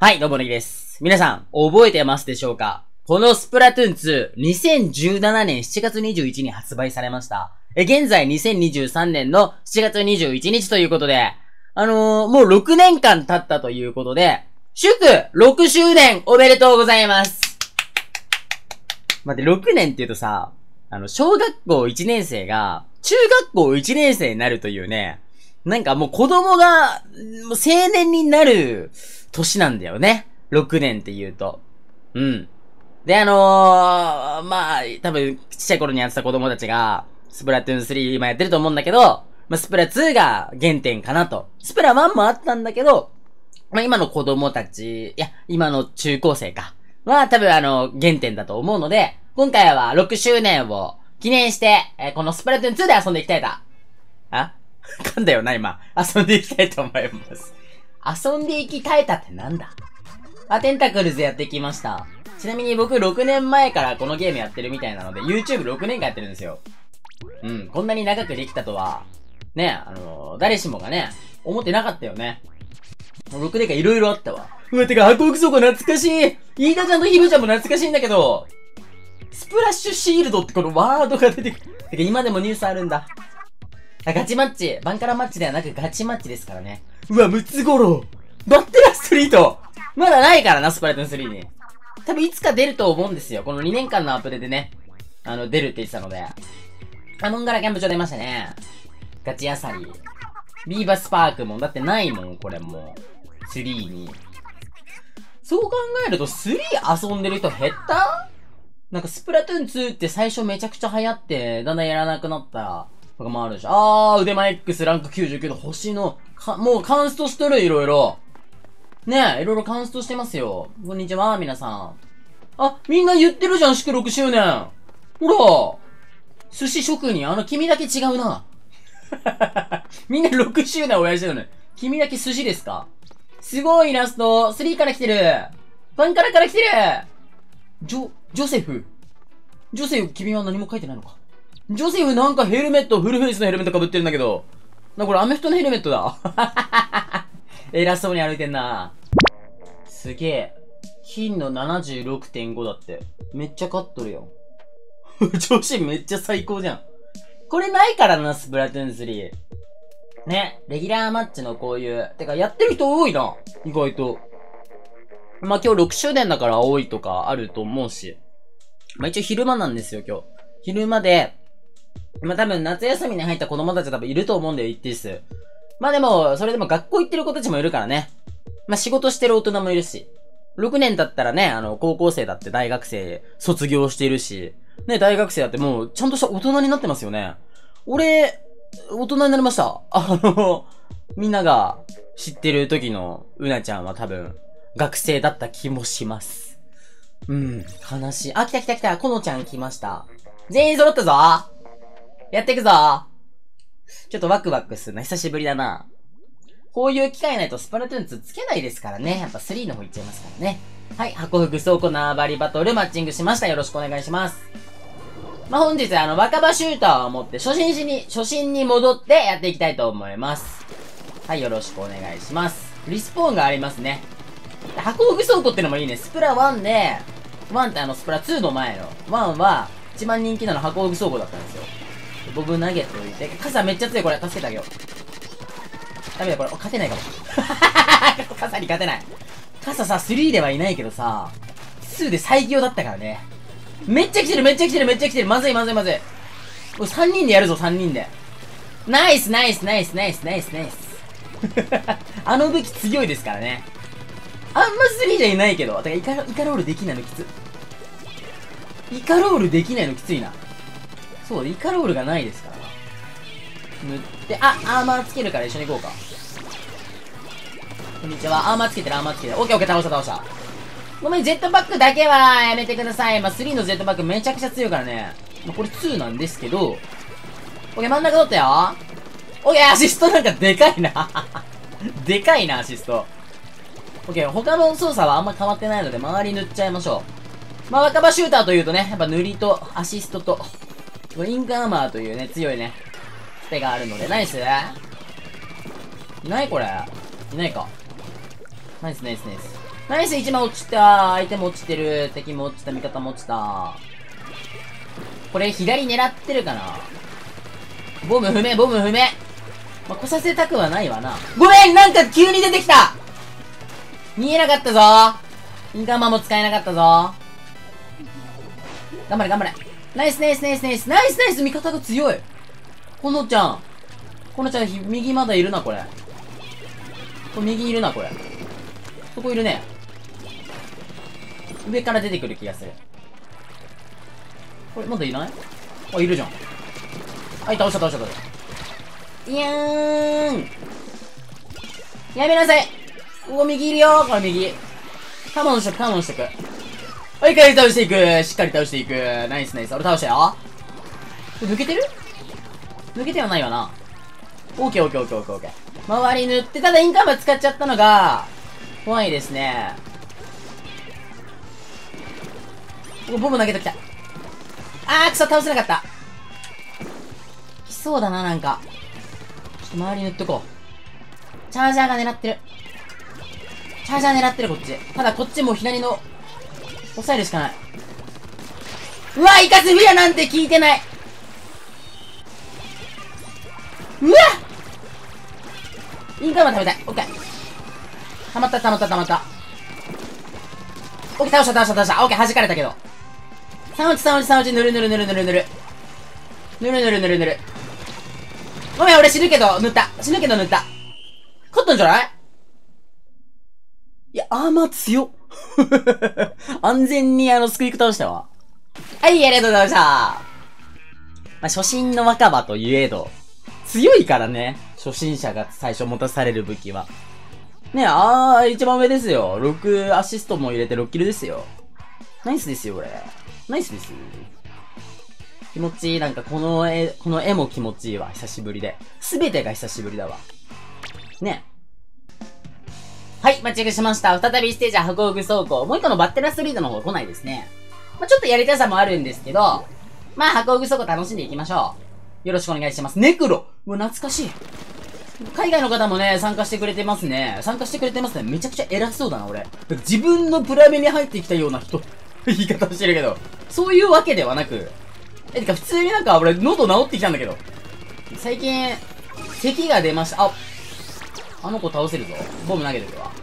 はい、どうもねぎです。皆さん、覚えてますでしょうか？このスプラトゥーン2、2017年7月21日に発売されました。現在2023年の7月21日ということで、もう6年間経ったということで、祝6周年おめでとうございます。待って、6年って言うとさ、小学校1年生が、中学校1年生になるというね、なんかもう子供が、もう青年になる年なんだよね。6年って言うと。うん。で、まあ、多分、ちっちゃい頃にやってた子供たちが、スプラトゥーン3今やってると思うんだけど、まあ、スプラ2が原点かなと。スプラ1もあったんだけど、まあ、今の子供たち、いや、今の中高生か。は、多分原点だと思うので、今回は6周年を記念して、このスプラトゥーン2で遊んでいきたいと。あ噛んだよな、今。遊んでいきたいと思います。遊んでいきたいたってなんだ？テンタクルズやってきました。ちなみに僕6年前からこのゲームやってるみたいなので、YouTube6 年間やってるんですよ。うん、こんなに長くできたとは、ね、誰しもがね、思ってなかったよね。6年間いろいろあったわ。うわ、てか、箱倉庫懐かしい。飯田ちゃんとひぶちゃんも懐かしいんだけど、スプラッシュシールドってこのワードが出てくる。てか、今でもニュースあるんだ。ガチマッチ。バンカラマッチではなくガチマッチですからね。うわ、ムツゴロウ。バッテラストリート。まだないからな、スプラトゥーン3に。多分いつか出ると思うんですよ。この2年間のアップデでね。出るって言ってたので。モンガラキャンプ場出ましたね。ガチアサリ。ビーバスパークも、だってないもん、これもう。3に。そう考えると3遊んでる人減った？なんかスプラトゥーン2って最初めちゃくちゃ流行って、だんだんやらなくなったら、とかもあるし。腕前 X ランク99の星の、もうカンストしとる、いろいろ。ねえ、いろいろカンストしてますよ。こんにちは、皆さん。みんな言ってるじゃん、祝6周年。ほら。寿司職人、君だけ違うな。みんな6周年おやりしてるのに。君だけ寿司ですか？すごいイラスト。3から来てる。ファンから来てる。ジョセフ。君は何も書いてないのか。ジョセフなんかヘルメット、フルフェイスのヘルメット被ってるんだけど。これアメフトのヘルメットだ。偉そうに歩いてんな。すげえ。金の 76.5 だって。めっちゃ勝っとるよ。調子めっちゃ最高じゃん。これないからな、スプラトゥーン3。ね。レギュラーマッチのこういう。てか、やってる人多いな。意外と。まあ、今日6周年だから多いとかあると思うし。まあ、一応昼間なんですよ、今日。昼間で、まあ、多分夏休みに入った子供たちは多分いると思うんだよ、一定数。まあでも、それでも学校行ってる子たちもいるからね。まあ仕事してる大人もいるし。6年経ったらね、高校生だって大学生卒業しているし。ね、大学生だってもう、ちゃんとした大人になってますよね。俺、大人になりました。みんなが知ってる時のうなちゃんは多分、学生だった気もします。うん、悲しい。来た。このちゃん来ました。全員揃ったぞ。やっていくぞ。ちょっとワクワクするな。久しぶりだな。こういう機会ないとスプラトゥーン2つけないですからね。やっぱ3の方いっちゃいますからね。はい、箱服倉庫縄張りバトルマッチングしました。よろしくお願いします。まあ、本日若葉シューターを持って初心に戻ってやっていきたいと思います。はい、よろしくお願いします。リスポーンがありますね。箱服倉庫ってのもいいね。スプラ1で、1ってスプラ2の前の。1は、一番人気なの箱服倉庫だったんですよ。ボブ投げといて、傘めっちゃ強い、これ。助けてあげよう。ダメだ、これ。勝てないかも。傘に勝てない。傘さ、3ではいないけどさ、2で最強だったからね。めっちゃ来てる。まずい。これ3人でやるぞ、3人で。ナイス。武器強いですからね。あんま3じゃいないけど。だからイカロールできないのきつ。イカロールできないのきついな。そう、イカロールがないですから。塗って、アーマーつけるから一緒に行こうか。こんにちは。アーマーつけてる。オッケー、倒した。ごめん、ジェットバックだけはやめてください。3のジェットバックめちゃくちゃ強いからね。これ2なんですけど、オッケー、真ん中取ったよ。オッケー、アシストなんかでかいな。アシスト。オッケー、他の操作はあんま変わってないので、周り塗っちゃいましょう。まあ、若葉シューターというとね、やっぱ塗りとアシストと、インクアーマーというね、強いね、スペがあるので、ナイス？いないこれ。いないか。ナイス。 ナイス、1枚落ちた。相手も落ちてる。敵も落ちた。味方も落ちた。これ、左狙ってるかな。ボム不明、ボム不明。まあ、来させたくはないわな。ごめん、なんか急に出てきた。見えなかったぞ。インカーマンも使えなかったぞ。頑張れ、頑張れ。ナイス、ナイス、ナイス、ナイス、ナイス、ナイス、味方が強い。このちゃん、右まだいるな、これ。右いるな、これ。そこいるね。上から出てくる気がする。これ、まだいない？あ、いるじゃん。はい、倒した、倒した、倒した。いやーん。やめなさい。ここ右いるよ、これ右。カモンしとく、カモンしとく。はい、倒していく。しっかり倒していく。ナイス、ナイス。俺倒したよ。抜けてる？抜けてはないわな。オッケーオッケーオッケーオッケーオッケー。周り塗って、ただインカーマン使っちゃったのが、怖いですね。ボム投げときた。あー、くそ、倒せなかった。来そうだな、なんか。ちょっと周り塗っとこう。チャージャーが狙ってる。チャージャー狙ってる、こっち。ただ、こっちも左の、抑えるしかない。うわ、イカスフィアなんて聞いてない。うわインカーマン食べたい。オッケー。溜まった、溜まった、溜まった。オッケー、倒した、倒した、倒した。オッケー、弾かれたけど。3落ち、3落ち、3落ち、ぬるぬるぬるぬるぬる。ぬるぬるぬるぬる。ごめん、俺死ぬけど、塗った。死ぬけど塗った。勝ったんじゃない？いや、アーマー強っ。安全にスクイック倒したわ。はい、ありがとうございました。まあ、初心の若葉といえど、強いからね。初心者が最初持たされる武器は。ねえ、一番上ですよ。6アシストも入れて6キルですよ。ナイスですよ、これ。ナイスです。気持ちいい。なんかこの絵も気持ちいいわ。久しぶりで。すべてが久しぶりだわ。ね。はい、間違えしました。再びステージ箱具走行。もう一個のバッテラスリードの方来ないですね。まあ、ちょっとやりたさもあるんですけど、まあ箱具走行楽しんでいきましょう。よろしくお願いします。ネクロ。うわ、懐かしい。海外の方もね、参加してくれてますね。参加してくれてますね。めちゃくちゃ偉そうだな、俺。自分のプライベに入ってきたような人。言い方してるけど。そういうわけではなく。てか普通になんか俺、喉治ってきたんだけど。最近、咳が出ました。あの子倒せるぞ。ボム投げてくわ。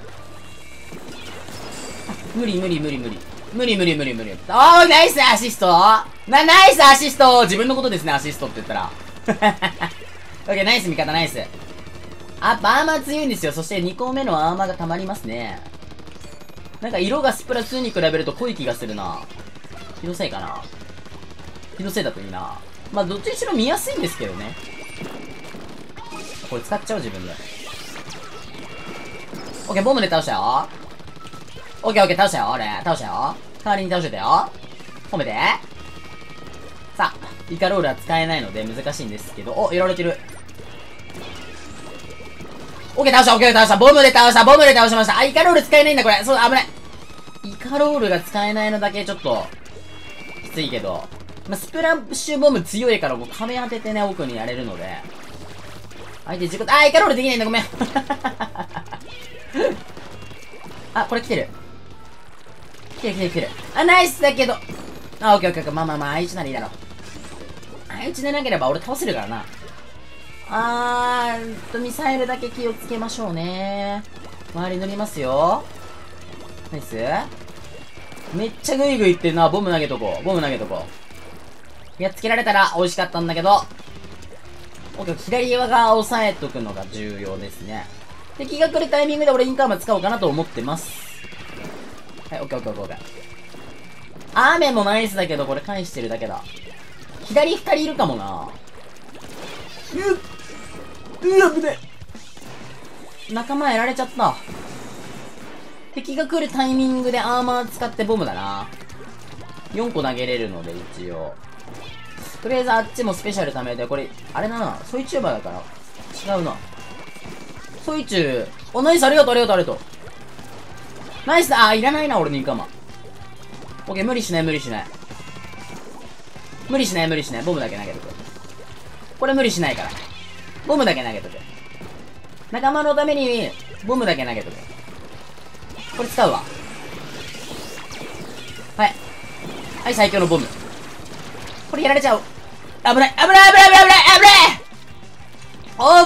無理無理無理無理。無理無理無理無理。ナイスアシストナイスアシスト自分のことですね、アシストって言ったら。オッケー、ナイス味方、ナイス。アーマー強いんですよ。そして2個目のアーマーが溜まりますね。なんか色がスプラ2に比べると濃い気がするな。気のせいかな。気のせいだといいな。まあ、どっちにしろ見やすいんですけどね。これ使っちゃう、自分で。オッケー、ボムで倒したよ。オッケーオッケー、倒したよ。俺、倒したよ。代わりに倒してたよ。褒めて。さあ、イカロールは使えないので難しいんですけど、お、やられてる。オッケー、倒した、オッケー、倒した。ボムで倒した、ボムで倒しました。イカロール使えないんだ、これ。そう、危ない。イカロールが使えないのだけちょっと、きついけど。まあ、スプラッシュボム強いから、もう壁当ててね、奥にやれるので。相手自己、イカロールできないんだ、ごめん。これ来てる。来てる来てる来てる。ナイスだけど。オッケーオッケーオッケー。まあまあまあ、あいつならいいだろう。あいつでなければ俺倒せるからな。ミサイルだけ気をつけましょうね。周り塗りますよ。ナイス。めっちゃグイグイいってるな。ボム投げとこう。ボム投げとこう。やっつけられたら美味しかったんだけど。オッケー、左側が押さえとくのが重要ですね。敵が来るタイミングで俺インカーマン使おうかなと思ってます。はい、オッケーオッケーオッケー。雨もナイスだけど、これ返してるだけだ。左2人いるかもな。危ねえ。仲間やられちゃった。敵が来るタイミングでアーマー使ってボムだな。4個投げれるので、一応。とりあえずあっちもスペシャル貯めて、これ、あれだな。ソイチューバーだから。違うな。ソイチュー。ナイス、ありがとう、ありがとう、ありがとう。ナイスだ。いらないな、俺のインカーマン。オッケー、無理しない、無理しない。無理しない、無理しない。ボムだけ投げとく。これ無理しないから。ボムだけ投げとく。仲間のために、ボムだけ投げとく。これ使うわ。 はい。はい、最強のボム。これやられちゃう。危ない、危ない、危ない、危ない、危ない、危ない、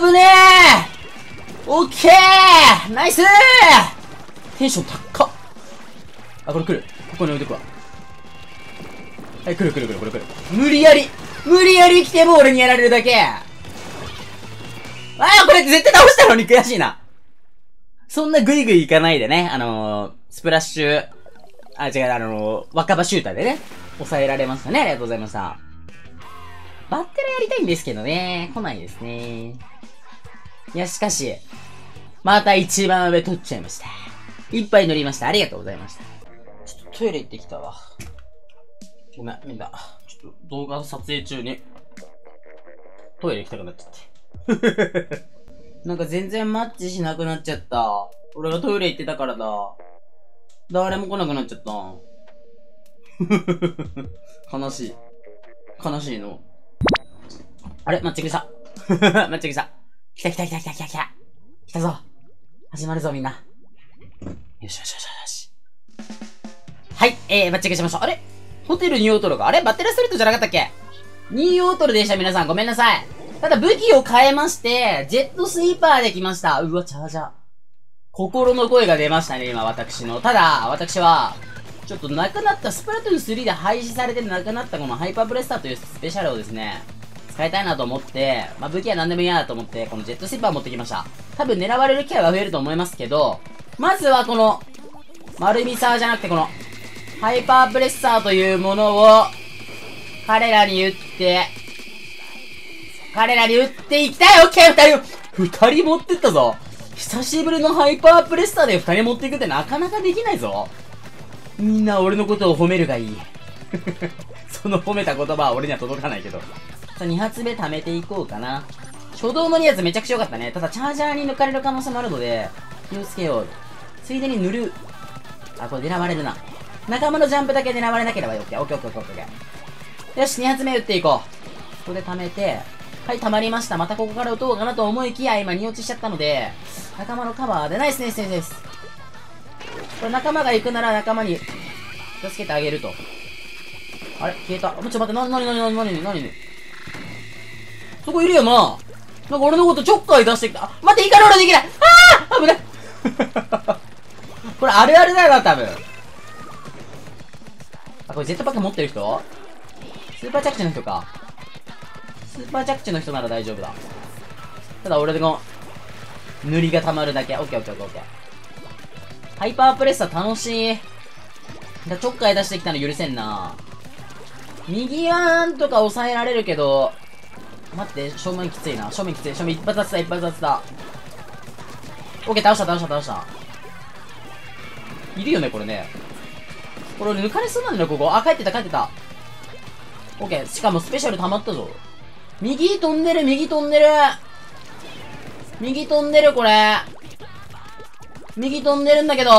危ねえ。オッケーナイスー。テンション高っ。あ、これ来る。ここに置いとくわ。はい、来る来る来る、これ来る。無理やり来ても俺にやられるだけ。ああ、これ絶対倒したのに悔しいな。そんなグイグイいかないでね、スプラッシュ、あ、違う、若葉シューターでね、抑えられましたね。ありがとうございました。バッテラやりたいんですけどね、来ないですね。いや、しかし、また一番上取っちゃいました。いっぱい乗りました。ありがとうございました。ちょっとトイレ行ってきたわ。ごめん、みんな。ちょっと動画撮影中に、トイレ行きたくなっちゃって。なんか全然マッチしなくなっちゃった。俺がトイレ行ってたからだ。誰も来なくなっちゃった。悲しい。悲しいの。あれマッチングした。マッチングした。来た来た来た来た来た来た。来たぞ。始まるぞみんな。よしよしよしよし。はい、マッチングしましょう。あれホテルニューオートロか。あれバッテラストリートじゃなかったっけ？ニューオートロでした。皆さんごめんなさい。ただ武器を変えまして、ジェットスイーパーできました。うわ、チャージャー。心の声が出ましたね、今私の。ただ、私は、ちょっとなくなったスプラトゥーン3で廃止されてなくなったこのハイパーブレスターというスペシャルをですね、使いたいなと思って、まあ、武器は何でもいいやと思って、このジェットスイーパー持ってきました。多分狙われる機会は増えると思いますけど、まずはこの、丸ミサーじゃなくてこの、ハイパーブレッサーというものを、彼らに撃っていきたい。オッケー二人持ってったぞ。久しぶりのハイパーブレッサーで二人持っていくってなかなかできないぞ。みんな俺のことを褒めるがいい。その褒めた言葉は俺には届かないけど。さあ、2発目貯めていこうかな。初動の2発めちゃくちゃ良かったね。ただチャージャーに抜かれる可能性もあるので、気をつけよう。ついでに塗る。あ、これ狙われるな。仲間のジャンプだけ狙われなければオッケー。オッケーオッケーオッケー。よし、2発目撃っていこう。ここで貯めて、はい、溜まりました。またここから撃とうかなと思いきや、今、2落ちしちゃったので、仲間のカバーでナイスです。これ仲間が行くなら仲間に、助けてあげると。あれ消えた。ちょっと待って、何そこいるよな。なんか俺のことちょっかい出してきた。あ、待って、イカロールできない。あー危ないこれあるあるだよな、多分。あ、これジェットパック持ってる人？スーパー着地の人か。スーパー着地の人なら大丈夫だ。ただ俺の塗りが溜まるだけ。オッケーオッケーオッケー。ハイパープレッサー楽しい。ちょっかい出してきたの許せんな。右はなんとか抑えられるけど、待って、正面きついな。正面一発当てた。オッケー、倒した。いるよね、これね。これ抜かれそうなんだよ、ここ。あ、帰ってた。オッケー、しかもスペシャル溜まったぞ。右飛んでる、これ。右飛んでるんだけど。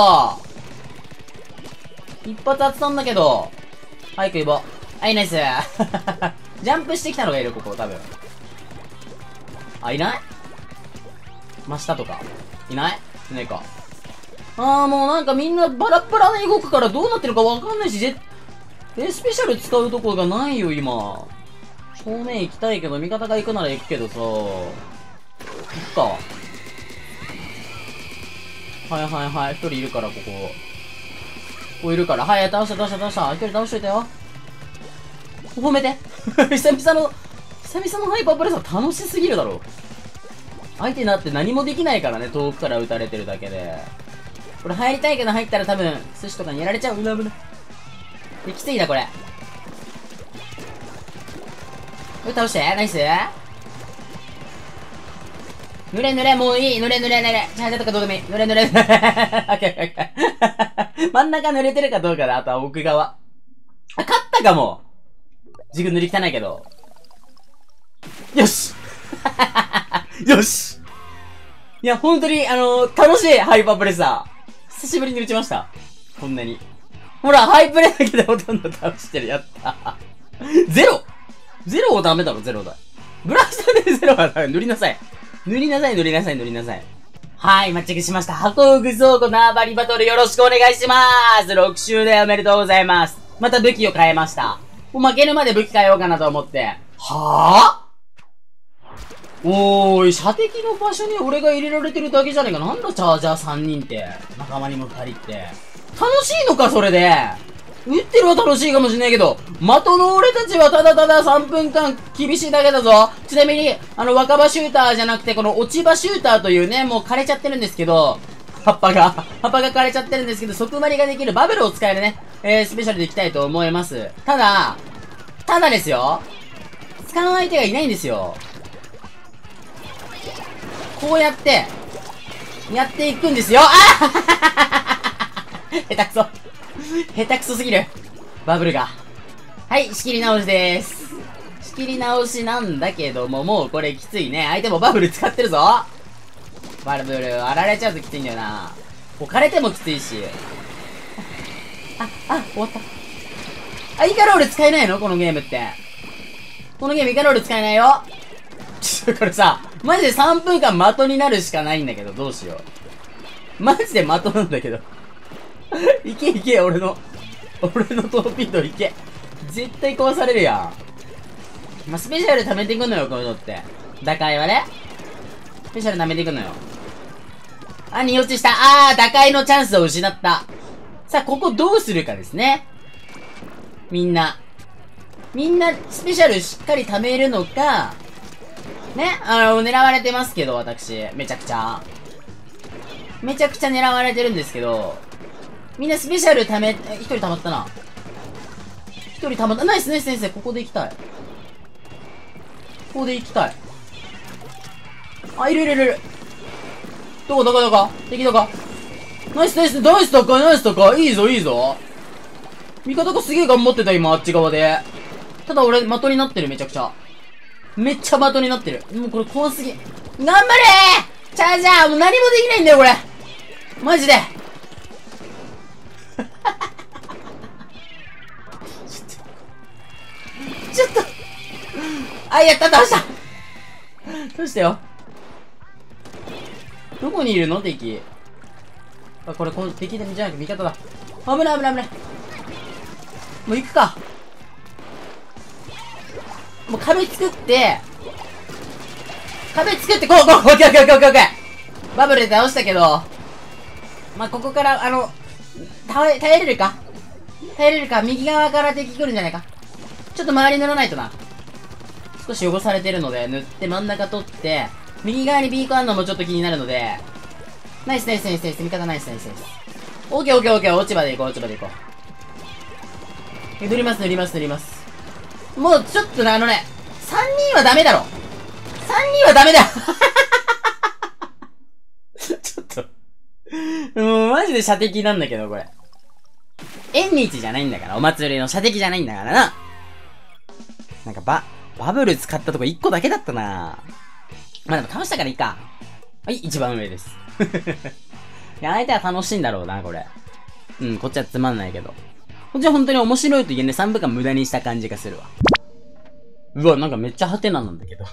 一発当てたんだけど。はい、クイボ。はい、ナイス。ジャンプしてきたのがいる、ここ、多分。あ、いない？真下とか。いないか。もうなんかみんなバラバラに動くからどうなってるかわかんないし、スペシャル使うところがないよ、今。正面行きたいけど、味方が行くなら行くけどさ。行くか。はい。一人いるから、ここいるから。はい、倒した。一人倒しといたよ。褒めて。久々のハイパープレッサー楽しすぎるだろ。相手になって何もできないからね、遠くから撃たれてるだけで。これ入りたいけど入ったら多分、寿司とかにやられちゃう。危ない。きついな、これ。倒して、ナイス。濡れ、もういい。濡れ。チャージャーとかどうでもいい。濡れ。真ん中濡れてるかどうかだ。あとは奥側。あ、勝ったかも。自分塗り汚いけど。よしよし。いや、本当に、楽しい、ハイパープレッサー。久しぶりに打ちました。こんなに。ほら、ハイプレだけでほとんど倒してる。やったゼロはダメだろ、ゼロだ。ブラスターでゼロはダメ。塗りなさい。はい、マッチングしました。箱具倉庫縄張りバトルよろしくお願いします。6周年おめでとうございます。 また武器を変えました。もう負けるまで武器変えようかなと思って。はぁ？おーい、射的の場所に俺が入れられてるだけじゃねえか。なんだチャージャー3人って。仲間にも2人って。楽しいのか、それで。撃ってるは楽しいかもしれないけど、的の俺たちはただただ3分間厳しいだけだぞ。ちなみに、若葉シューターじゃなくて、この落ち葉シューターというね、もう枯れちゃってるんですけど、葉っぱが枯れちゃってるんですけど、即張りができるバブルを使えるね、スペシャルでいきたいと思います。ただですよ、使う相手がいないんですよ。こうやって、やっていくんですよ。下手くそ。下手くそすぎる。バブルが。はい、仕切り直しでーす。仕切り直しなんだけども、もうこれきついね。相手もバブル使ってるぞ。バブル、割られちゃうときついんだよな。置かれてもきついし。終わった。イカロール使えないのこのゲームって。このゲームイカロール使えないよ。これさ、マジで3分間的になるしかないんだけど、どうしよう。マジで的なんだけど。いけ、俺のトーピードいけ。絶対壊されるやん。まあ、スペシャル貯めていくのよ、こういうのって。打開はね。スペシャル貯めていくのよ。2落ちした。打開のチャンスを失った。さあ、ここどうするかですね。みんな、スペシャルしっかり貯めるのか、ね、狙われてますけど、私。めちゃくちゃ狙われてるんですけど、みんなスペシャル貯め、一人溜まったな。ナイス、ここで行きたい。いる。どこ敵どこナイス高いいぞ。味方がすげえ頑張ってた、今、あっち側で。ただ俺、的になってる、めちゃ的になってる。もうこれ怖すぎ。頑張れーチャージャーもう何もできないんだよ、これマジでちょっとやった、倒したよ。どこにいるの敵。これ、敵じゃなくて味方だ。危ない。もう行くか。もう壁作って、オッケー。バブルで倒したけど、まあ、ここから、耐えれるか右側から敵来るんじゃないか。ちょっと周り塗らないとな。少し汚されてるので、塗って真ん中取って、右側にビーコあんのもちょっと気になるので、ナイス。味方ナイス。オッケー。落ち葉で行こう。塗ります。もうちょっとね、3人はダメだろ。ちょっと。もうマジで射的なんだけど、これ。縁日じゃないんだから、お祭りの射的じゃないんだからな。なんかバブル使ったとこ1個だけだったな。まあでも倒したからいいか。はい、一番上です。いや、相手は楽しいんだろうな、これ。こっちはつまんないけど。こっちは本当に面白いと言えね、3分間無駄にした感じがするわ。うわ、なんかめっちゃハテナなんだけど。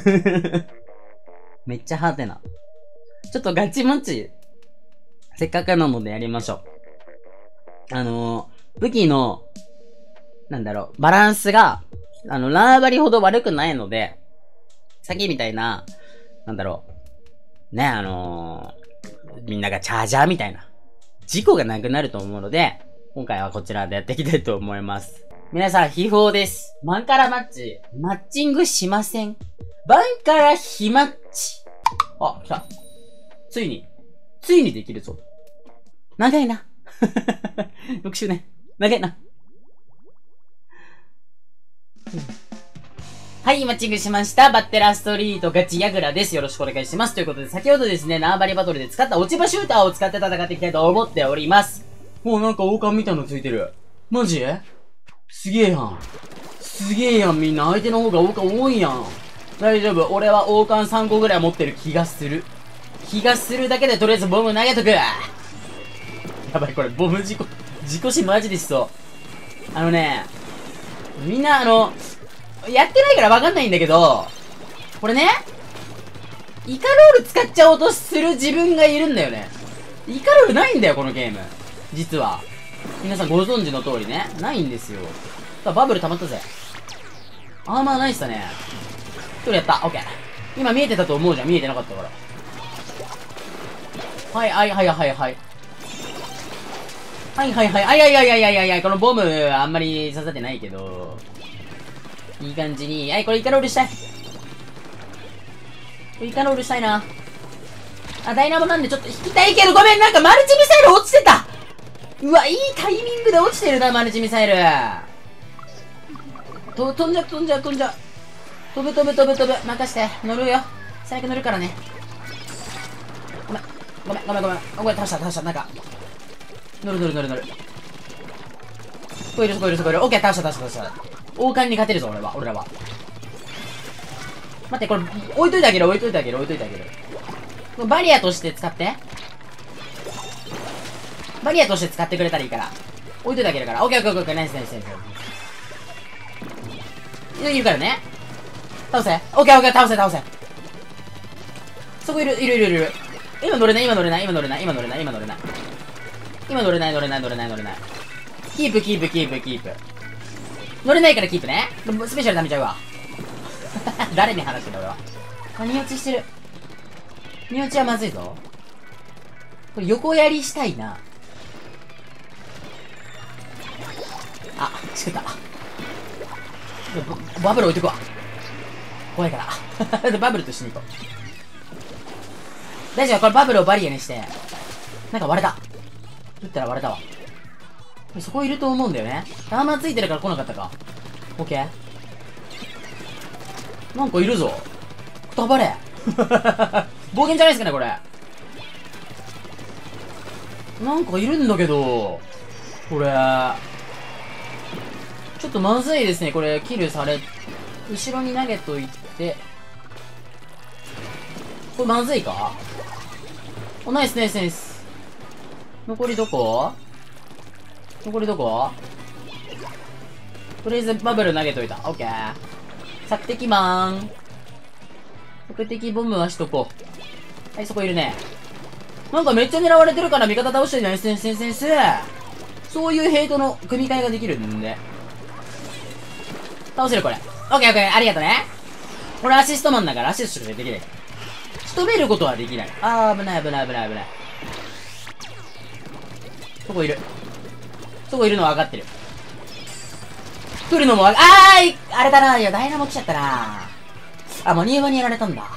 めっちゃハテナ。ちょっとガチマチ、せっかくなのでやりましょう。武器の、バランスが、縄張りほど悪くないので、さっきみたいな、ね、みんながチャージャーみたいな、事故がなくなると思うので、今回はこちらでやっていきたいと思います。皆さん、秘宝です。バンカラマッチ、マッチングしません。バンカラヒマッチ。来た。ついにできるぞ。長いな。6周年。長いな。はい、マッチングしました。バッテラストリートガチヤグラです。よろしくお願いします。ということで、先ほどですね、縄張りバトルで使った落ち葉シューターを使って戦っていきたいと思っております。もうなんか王冠みたいなのついてる。マジすげえやん、みんな。相手の方が王冠多いやん。大丈夫。俺は王冠3個ぐらい持ってる気がするだけで、とりあえずボム投げとく。やばい、これ、ボム事故死マジでしそう。みんなやってないからわかんないんだけど、これね、イカロール使っちゃおうとする自分がいるんだよね。イカロールないんだよ、このゲーム。実は。 皆さんご存知の通りね、ないんですよ。バブル溜まったぜ。アーマーナイスだね。一人やった。オッケー。今見えてたと思うじゃん。見えてなかったから。はいはいはいはいはい。はいはいはい。あいやいやいやいやいやいや、このボムあんまり刺さってないけど。いい感じに。はい、これイカロールしたい。イカロールしたいな。あ、ダイナモなんでちょっと引きたいけど、ごめん、なんかマルチミサイル落ちてた。うわ、いいタイミングで落ちてるな、マルチミサイル。飛んじゃう、飛んじゃう、飛んじゃう。飛ぶ飛ぶ飛ぶ飛ぶ。任して。乗るよ。最悪乗るからね。ごめん。ごめん、ごめん、ごめん。ごめん、倒した、倒した。なんか。乗る乗る乗る乗る。そこいる、そこいる、そこいる。オッケー、倒した、倒した、倒した。王冠に勝てるぞ、俺らは。待って、これ、置いといてあげる、置いといてあげる、置いといてあげる。バリアとして使って。バリアとして使ってくれたらいいから。置いといてあげるから。オッケーオッケーオッケー、ナイスナイスナイス。いるからね。倒せ。オッケーオッケー、倒せ倒せ。そこいる、いるいるいる。今乗れない、今乗れない、今乗れない、今乗れない、今乗れない。今乗れない、乗れない、乗れない、乗れない。キープ、キープ、キープ、キープ。乗れないからキープね。スペシャルダメちゃうわ。誰に話してんだ俺は。何落ちしてる。荷落ちはまずいぞ。これ横やりしたいな。あ、しくった。バブル置いとくわ。怖いから。バブルと一緒に行こう。大丈夫、これバブルをバリアにして。なんか割れた。撃ったら割れたわ。そこいると思うんだよね。アーマーついてるから来なかったか。オッケー。なんかいるぞ。くたばれ。冒険じゃないですかね、これ。なんかいるんだけど、これ。ちょっとまずいですね、これ。キルされ、後ろに投げといて。これまずいか？お、ナイスナイスナイス。残りどこ？残りどことりあえずバブル投げといた。オッケー。索敵マン。索敵ボムはしとこう。はい、そこいるね。なんかめっちゃ狙われてるから味方倒してるじゃない先生。そういうヘイトの組み替えができるんで。倒せるこれ。オッケーオッケー。ありがとね。俺アシストマンだからアシストしかできない。仕留めることはできない。あー、危ない危ない危ない危ない。そこいる。そこいるの分かってる。来るのもあーい、あれだな。いや、ダイナモ来ちゃったな。あ、マニューバにやられたんだ。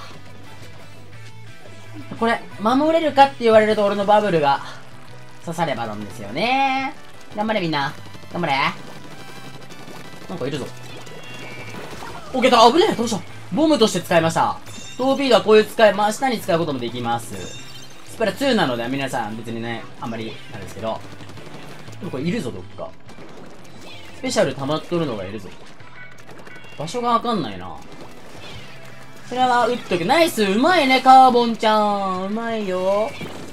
これ、守れるかって言われると俺のバブルが刺さればなんですよね。頑張れみんな。頑張れ。なんかいるぞ。オッケーだ。危ねえ。どうした。ボムとして使いました。トーピードはこういう真下に使うこともできます。スプラ2なので皆さん別にね、あんまりなんですけど。これいるぞ、どっか。スペシャル溜まっとるのがいるぞ。場所がわかんないな。それは撃っとく。ナイス、うまいね、カーボンちゃん。うまいよ。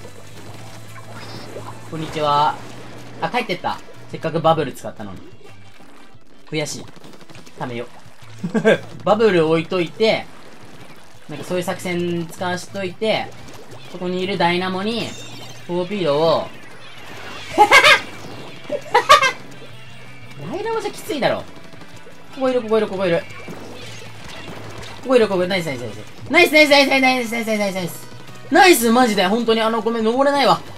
こんにちは。あ、帰ってった。せっかくバブル使ったのに。悔しい。ためよ。バブル置いといて、なんかそういう作戦使わしといて、そこにいるダイナモに、トーピードを、ダイナモじゃきついだろ。ここいる、ここいる、ここいる。ここいる、ここいる。ナイス、ナイス、ナイス。ナイス、ナイス、ナイス、ナイス、ナイス、ナイス、ナイス、ナイス、ナイス。ナイス、マジで。本当に、ごめん、登れないわ。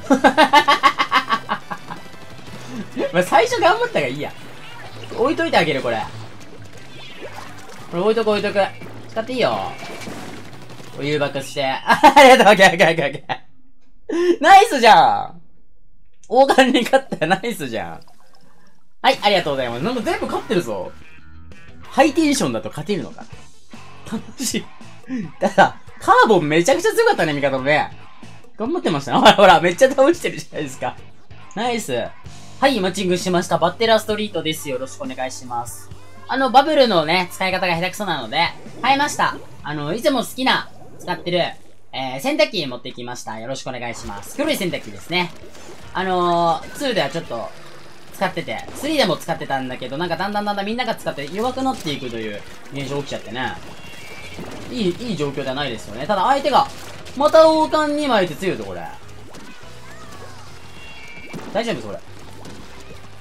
まあ、最初頑張ったがいいや。置いといてあげる、これ。これ置いとく、置いとく。使っていいよ。お湯爆して。ありがとう、オッケー、オッケー、オッケー、オッケー。ナイスじゃん。王冠に勝ったよ、ナイスじゃん。はい、ありがとうございます。なんか全部勝ってるぞ。ハイテンションだと勝てるのか。楽しい。ただ、カーボンめちゃくちゃ強かったね、味方のね。頑張ってましたね。ほらほら、めっちゃ倒してるじゃないですか。ナイス。はい、マッチングしました。バッテラストリートです。よろしくお願いします。バブルのね、使い方が下手くそなので、変えました。いつも好きな、使ってる、洗濯機持ってきました。よろしくお願いします。黒い洗濯機ですね。2ではちょっと、使ってて、3でも使ってたんだけど、なんかだんだんみんなが使って弱くなっていくという現象起きちゃってね。いい状況じゃないですよね。ただ相手が、また王冠2枚って強いぞ、これ。大丈夫それ。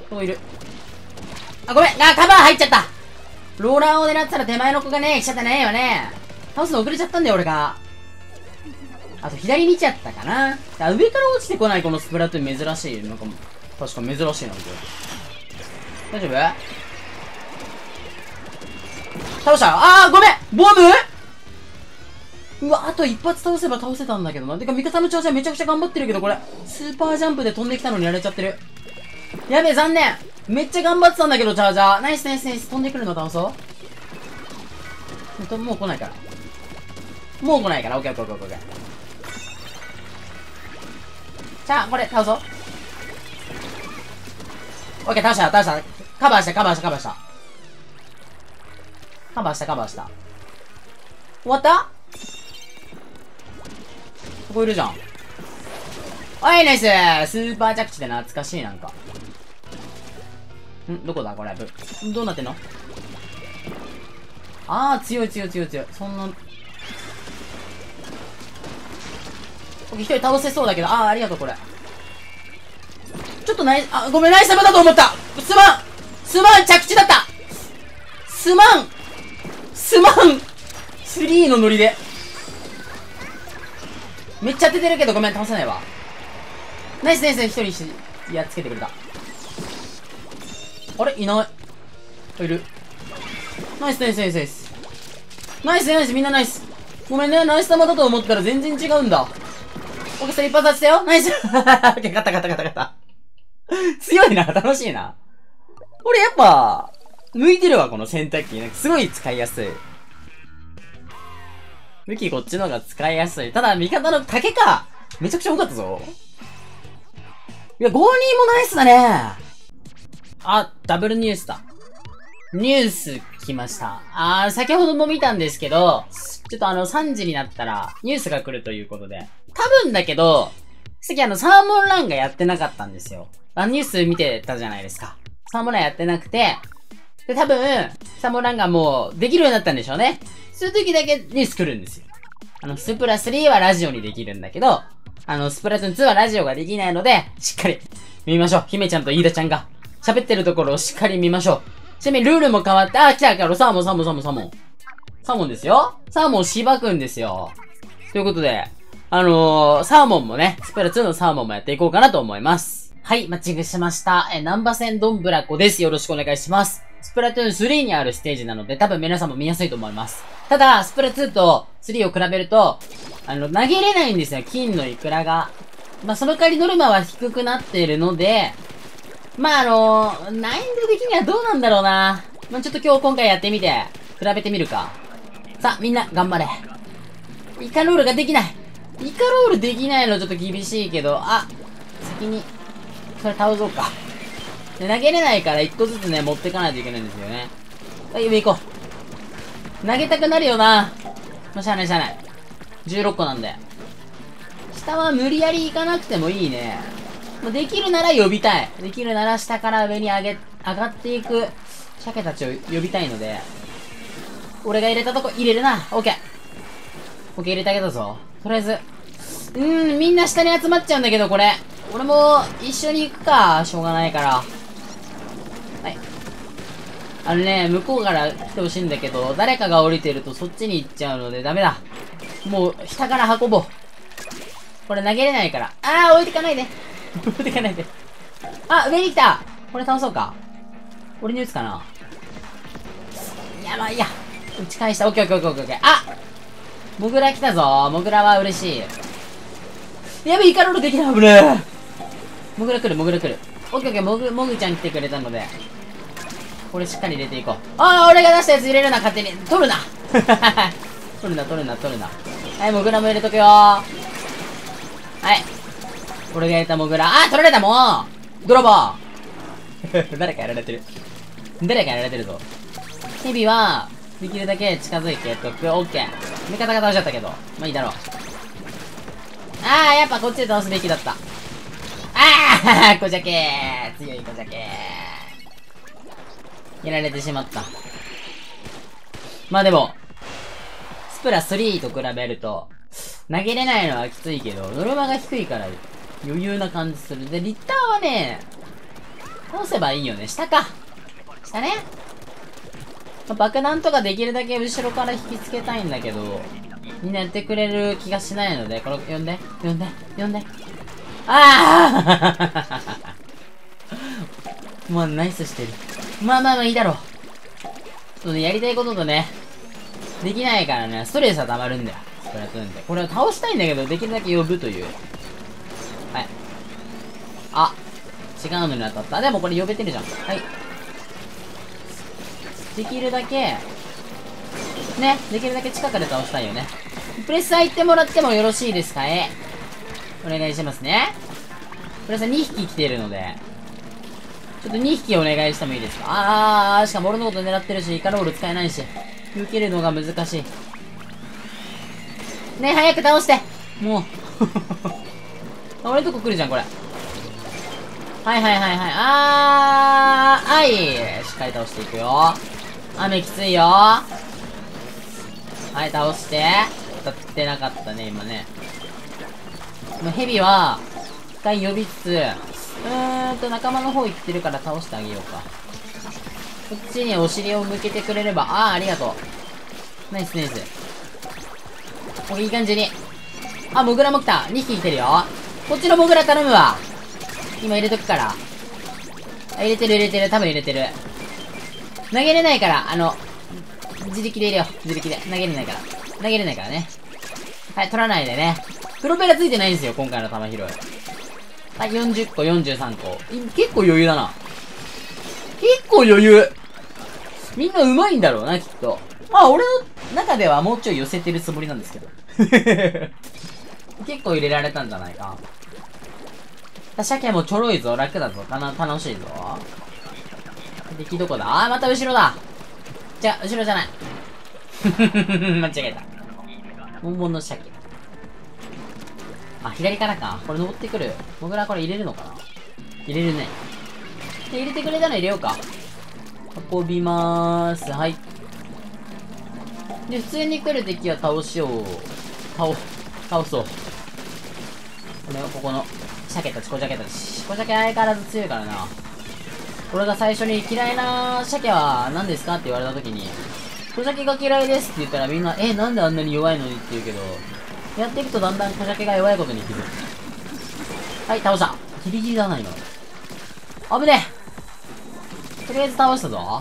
どこいる？あ、ごめん。あ、カバー入っちゃった。ローラーを狙ってたら手前の子がね、来ちゃったねよね。倒すの遅れちゃったんだよ、俺が。あと、左見ちゃったかな。あ、上から落ちてこないこのスプラトゥーン珍しい。なんか、確か珍しいな、これ。大丈夫？倒した。あー、ごめんボム？うわ、あと一発倒せば倒せたんだけどな。てか、味方の調子はめちゃくちゃ頑張ってるけど、これ、スーパージャンプで飛んできたのにやられちゃってる。やべえ、残念。めっちゃ頑張ってたんだけど、チャージャー。ナイスナイスナイス。飛んでくるの倒そう。もう来ないから。もう来ないから。オッケーオッケーオッケーオッケー。じゃあ、これ倒そう。オッケー、倒した倒した。カバーしたカバーしたカバーした。カバーしたカバーした。終わった？ここいるじゃん。おい、ナイススーパー着地で懐かしい、なんか。どこだこれ。どうなってんの？あー、強い強い強い強い。そんな。一人倒せそうだけど、あー、ありがとう、これ。ちょっとあ、ごめん、ナイス玉だと思った。すまん着地だった。すまん !3 のノリで。めっちゃ当ててるけど、ごめん、倒せないわ。ナイスナイス、一人やっつけてくれた。あれいない。いる。ナイスナイスナイスナイス。ナイスナイス、みんなナイス。ごめんね、ナイス玉だと思ったら全然違うんだ。オッケー、それ一発当てたよ。ナイスオッケー、勝った勝った勝った勝った。強いな、楽しいな。これやっぱ、向いてるわ、この洗濯機。なんかすごい使いやすい。武器こっちの方が使いやすい。ただ、味方の竹か。めちゃくちゃ多かったぞ。いや、5人もナイスだね。あ、ダブルニュースだ。ニュース来ました。先ほども見たんですけど、ちょっと3時になったらニュースが来るということで。多分だけど、さっきサーモンランがやってなかったんですよ。ニュース見てたじゃないですか。サーモンランやってなくて、で、多分、サーモンランがもうできるようになったんでしょうね。そういう時だけニュース来るんですよ。スプラ3はラジオにできるんだけど、スプラトゥーン2はラジオができないので、しっかり見ましょう。姫ちゃんと飯田ちゃんが喋ってるところをしっかり見ましょう。ちなみにルールも変わって、来たサーモンですよ。サーモンしばくんですよ。ということで、サーモンもね、スプラ2のサーモンもやっていこうかなと思います。はい、マッチングしました。南波線ドンブラコです。よろしくお願いします。スプラトゥーン3にあるステージなので、多分皆さんも見やすいと思います。ただ、スプラ2と3を比べると、投げれないんですよ、金のイクラが。その代わりノルマは低くなっているので、難易度的にはどうなんだろうな。ちょっと今回やってみて、比べてみるか。さあ、みんな、頑張れ。イカロールができない。イカロールできないのちょっと厳しいけど、先に、それ倒そうか。で、投げれないから1個ずつね、持ってかないといけないんですよね。はい、上行こう。投げたくなるよな。しゃあないしゃあない。16個なんで。下は無理やり行かなくてもいいね。できるなら呼びたい。できるなら下から上に上がっていく鮭たちを呼びたいので、俺が入れたとこ入れるな。オッケー。オッケー入れてあげたぞ。とりあえず。みんな下に集まっちゃうんだけど、これ。俺も一緒に行くか。しょうがないから。はい。向こうから来てほしいんだけど、誰かが降りてるとそっちに行っちゃうのでダメだ。もう、下から運ぼう。これ投げれないから。置いてかないで。置いてかないで。上に来た。これ倒そうか。俺に撃つかな。いや。打ち返した。オッケーオッケーオッケーオッケー。モグラ来たぞ。モグラは嬉しい。やべ、イカロールできない。危ねえ。モグラ来る。オッケーオッケー。モグちゃん来てくれたので。これしっかり入れていこう。俺が出したやつ入れるな、勝手に。取るな。取るな。はい、モグラも入れとくよ。はい。俺が入れたモグラ。取られたもん。泥棒。誰かやられてるぞ。ヘビは、できるだけ近づいてとく。オッケー。味方が倒しちゃったけど。いいだろう。やっぱこっちで倒すべきだった。小鮭強い小鮭やられてしまった。でも、スプラ3と比べると、投げれないのはきついけど、ノルマが低いから余裕な感じする。で、リッターはね、 倒せばいいよね。下か。下ね。爆弾とかできるだけ後ろから引きつけたいんだけど、みんなやってくれる気がしないので、これ、呼んで。ああもうナイスしてる。まあいいだろう。ちょっとね、やりたいこととね、できないからね、ストレスは溜まるんだよ。スプラトゥーンって。これを倒したいんだけど、できるだけ呼ぶという。はい。あ、違うのに当たった。でもこれ呼べてるじゃん。はい。できるだけ、ね、できるだけ近くで倒したいよね。プレッサー行ってもらってもよろしいですかお願いしますね。プレッサー2匹来てるので、ちょっと2匹お願いしてもいいですか。しかも俺のこと狙ってるし、イカロール使えないし、受けるのが難しい。ね、早く倒してもう。俺のとこ来るじゃん、これ。はい。はい。しっかり倒していくよ。雨きついよ。はい、倒して。当たってなかったね、今ね。ヘビは、一回呼びつつ、仲間の方行ってるから倒してあげようか。こっちにお尻を向けてくれれば、ありがとう。ナイス。いい感じに。モグラも来た。2匹来てるよ。こっちのモグラ頼むわ。今入れとくから。入れてる。多分入れてる。投げれないから、自力で入れよう。自力で。投げれないからね。はい、取らないでね。プロペラついてないんですよ、今回の玉拾い。はい、40個、43個。結構余裕だな。みんな上手いんだろうな、きっと。俺の中ではもうちょい寄せてるつもりなんですけど。結構入れられたんじゃないか。鮭もちょろいぞ、楽だぞ、楽しいぞ。敵どこだ。また後ろだ。後ろじゃない。間違えた。本物の鮭。左からか。これ登ってくる。モグラこれ入れるのかな。入れるね。入れてくれたら入れようか。運びまーす。はい。で、普通に来る敵は倒そう。これをここの、鮭たち、小鮭相変わらず強いからな。俺が最初に嫌いな鮭は何ですかって言われた時に、小鮭が嫌いですって言ったらみんな、なんであんなに弱いのにって言うけど、やっていくとだんだん小鮭が弱いことに気づく。はい、倒した。ギリギリだな、今。危ねえ。とりあえず倒したぞ。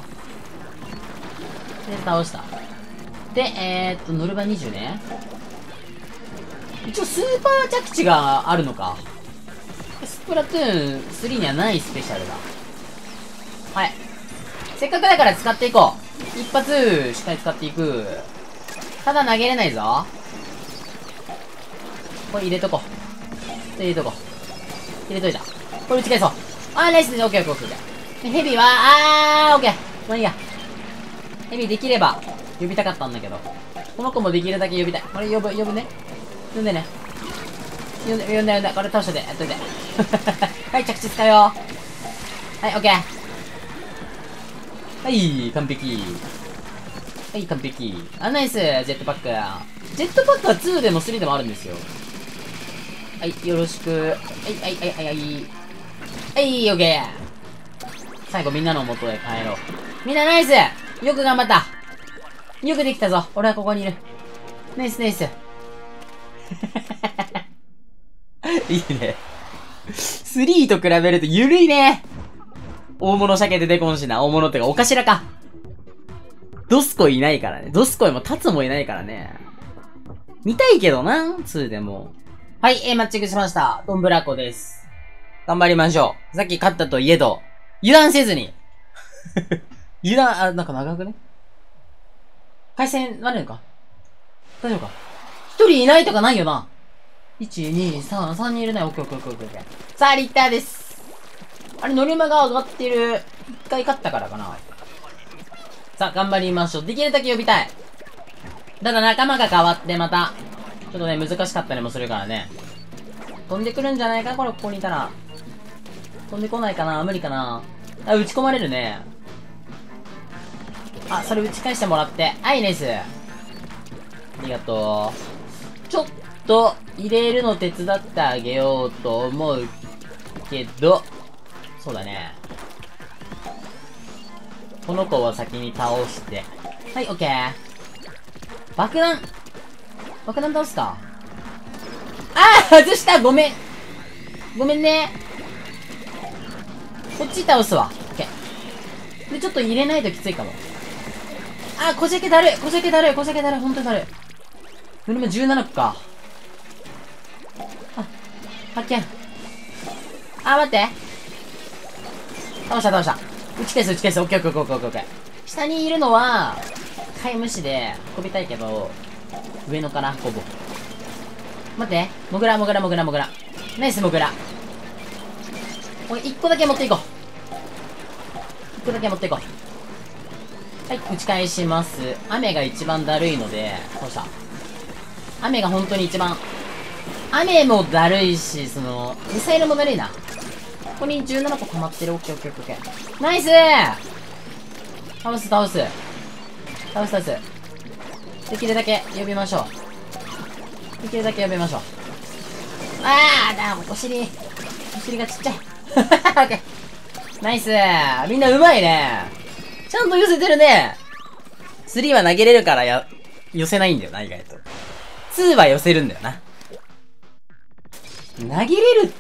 で、ノルマ20ね。一応スーパー着地があるのか。スプラトゥーン3にはないスペシャルだ。はい。せっかくだから使っていこう。一発、しっかり使っていく。ただ投げれないぞ。これ入れとこう。入れといた。これ打ち返そう。ナイスです。オッケー。でヘビは、オッケー。まあいいや。ヘビできれば、呼びたかったんだけど。この子もできるだけ呼びたい。これ呼ぶね。呼んでね。呼んで。これ倒してて、やっといて。はい、着地使うよ。はい、オッケー。はい、完璧。ナイス、ジェットパック。ジェットパックは2でも3でもあるんですよ。はい、よろしく。はい、オッケー。最後みんなの元へ帰ろう。みんなナイス！よく頑張った。よくできたぞ。俺はここにいる。ナイス。いいね。3と比べるとゆるいね。大物鮭出てこんしな。大物ってか、お頭か。ドスコいないからね。ドスコイもタツもいないからね。見たいけどな、2でも。はい、マッチングしました。ドンブラコです。頑張りましょう。さっき勝ったといえど、油断せずに。なんか長くね。回線、なるのか大丈夫か一人いないとかないよな。1、2、3、3人いるね。オッケー。さあ、リッターです。あれ、ノルマが上がってる。一回勝ったからかな。さあ、頑張りましょう。できるだけ呼びたい。ただ仲間が変わってまた、ちょっとね、難しかったりもするからね。飛んでくるんじゃないかこれ、ここにいたら。飛んでこないかな無理かな打ち込まれるね。それ打ち返してもらって。はい、ナイス。ありがとう。ちょっと、入れるの手伝ってあげようと思うけど、そうだね。 この子を先に倒して。はい、オッケー。爆弾倒すか。あー外したごめん。ごめんね。こっち倒すわ。オッケー。で、ちょっと入れないときついかも。あー、こじゃけだるい。ほんとにだるい。それも17個か。あ、発見。あー、待って。倒した。打ち消す。オッケー。下にいるのは、買い無視で運びたいけど、上野から運ぼう。待って。モグラ。ナイスモグラ。おい、1個だけ持っていこう。はい、打ち返します。雨が一番だるいので、どうした？雨が本当に一番。雨もだるいし、ミサイルもだるいな。ここに17個溜まってる。オッケー。ナイス倒す。できるだけ呼びましょう。あー、お尻がちっちゃい。オッケー。ナイスみんなうまいね。ちゃんと寄せてるね。3は投げれるから寄せないんだよな、意外と。2は寄せるんだよな。投げれるって、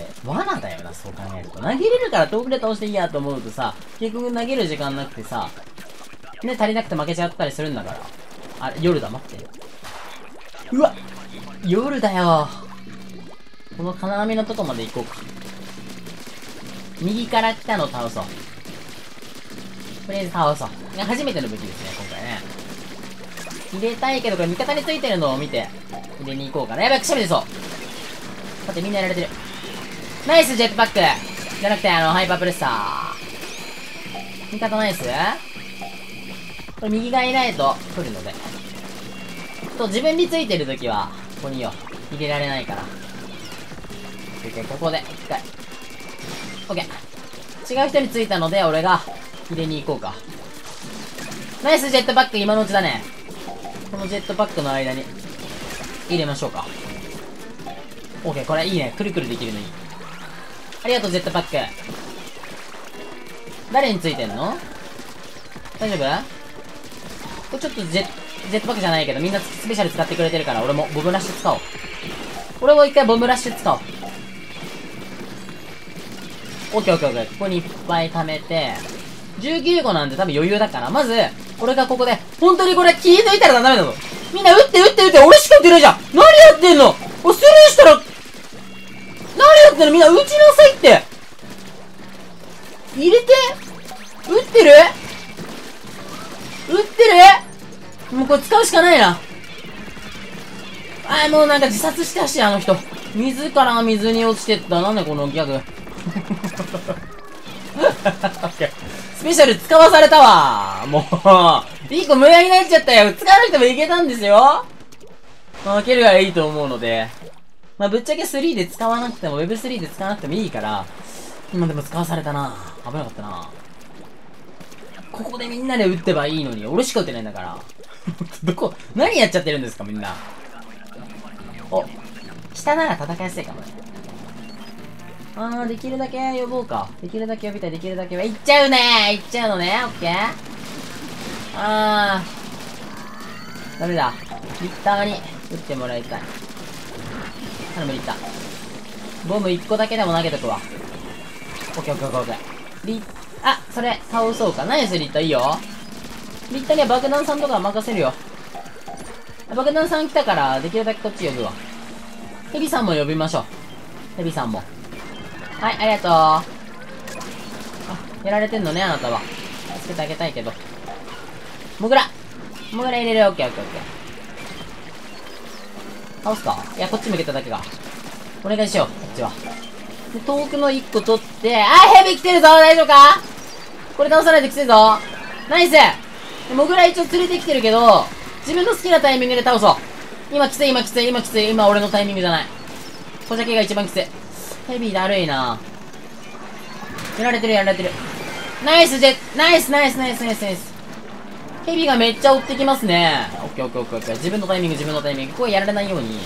罠だよな、そう考えると。投げれるから遠くで倒していいやと思うとさ、結局投げる時間なくてさ、ね、足りなくて負けちゃったりするんだから。あれ、夜だ、待って。うわ夜だよ。この金網のとこまで行こうか。右から来たのを倒そう。とりあえず倒そう。初めての武器ですね、今回ね。入れたいけど、これ味方についてるのを見て、入れに行こうかな。やばい、くしゃみ出そう。待って、みんなやられてる。ナイス、ジェットパックじゃなくて、ハイパープレッサー。味方ナイス。これ右がいないと来るので。自分についてるときは、ここによ。入れられないから。ここで、一回。オッケー。違う人についたので、俺が、入れに行こうか。ナイスジェットパック、今のうちだね。このジェットパックの間に、入れましょうか。オッケー、これいいね。くるくるできるのいい。ありがとう、ジェットパック。誰についてんの？大丈夫？これちょっとジェットパックじゃないけど、みんなスペシャル使ってくれてるから、俺もボムラッシュ使おう。俺も一回ボムラッシュ使おう。オッケー。ここにいっぱい貯めて、19個なんで多分余裕だから、まず、俺がここで、本当にこれ気抜いたらダメだぞ。みんな撃って、俺しか撃ってないじゃん。何やってんの？スルーしたら、何やってんの？みんな撃ちなさいって。入れて？撃ってる？もうこれ使うしかないな。もうなんか自殺してほしい、あの人。自ら水に落ちてった。なんだこのギャグ。スペシャル使わされたわ。もう、1個無駄になっちゃったよ。使わなくてもいけたんですよ。負けるがいいと思うので。まあ、ぶっちゃけ3で使わなくても、Web3 で使わなくてもいいから、今でも使わされたな。危なかったな。ここでみんなで撃ってばいいのに、俺しか撃ってないんだから。何やっちゃってるんですか、みんな。お、下なら戦いやすいかもね。できるだけ呼ぼうか。できるだけ呼びたい、行っちゃうのね、オッケー。ダメだ。リッターに撃ってもらいたい。頼む、リッター。ボム1個だけでも投げとくわ。オッケー。それ、倒そうか。ナイス、リッターいいよ。リッターには爆弾さんとか任せるよ。爆弾さん来たから、できるだけこっち呼ぶわ。ヘビさんも呼びましょう。ヘビさんも。はい、ありがとう。やられてんのね、あなたは。助けてあげたいけど。モグラ入れるよ。オッケー。倒すか？いや、こっち向けただけが。お願いしよう、こっちは。で、遠くの1個取って、ヘビ来てるぞ！大丈夫か？これ倒さないときついぞ。ナイス！モグラ一応連れてきてるけど、自分の好きなタイミングで倒そう。今きつい。今俺のタイミングじゃない。小鮭が一番きつい。ヘビーだるいな。やられてる。ナイス。ヘビがめっちゃ追ってきますね。オッケー。自分のタイミング。ここやられないように。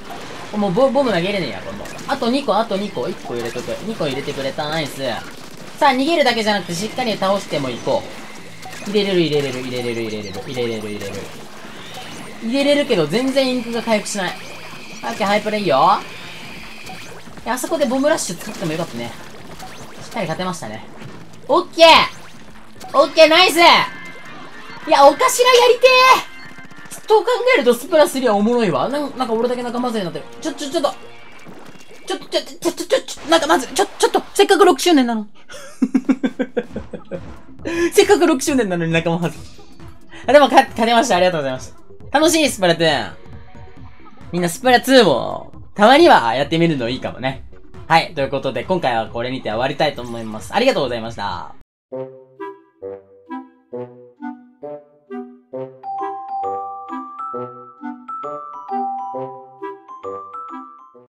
もうボム投げれねえや、今度。あと2個。1個入れとく。2個入れてくれた。ナイス。 さあ、逃げるだけじゃなくてしっかり倒してもいこう。入れれるけど全然インクが回復しない。オッケー、ハイプレイよ。あそこでボムラッシュ使ってもよかったね。しっかり勝てましたね。オッケーナイス。いや、お頭やりてー。と考えるとスプラ3はおもろいわ。なんか俺だけ仲間ずれになってる。なんかまず、ちょっと、せっかく6周年なのに。せっかく6周年なのに仲間はず。でも勝てました。ありがとうございました。楽しい、スプラトゥーン。みんなスプラ2も、たまにはやってみるのいいかもね。はい。ということで、今回はこれにて終わりたいと思います。ありがとうございました。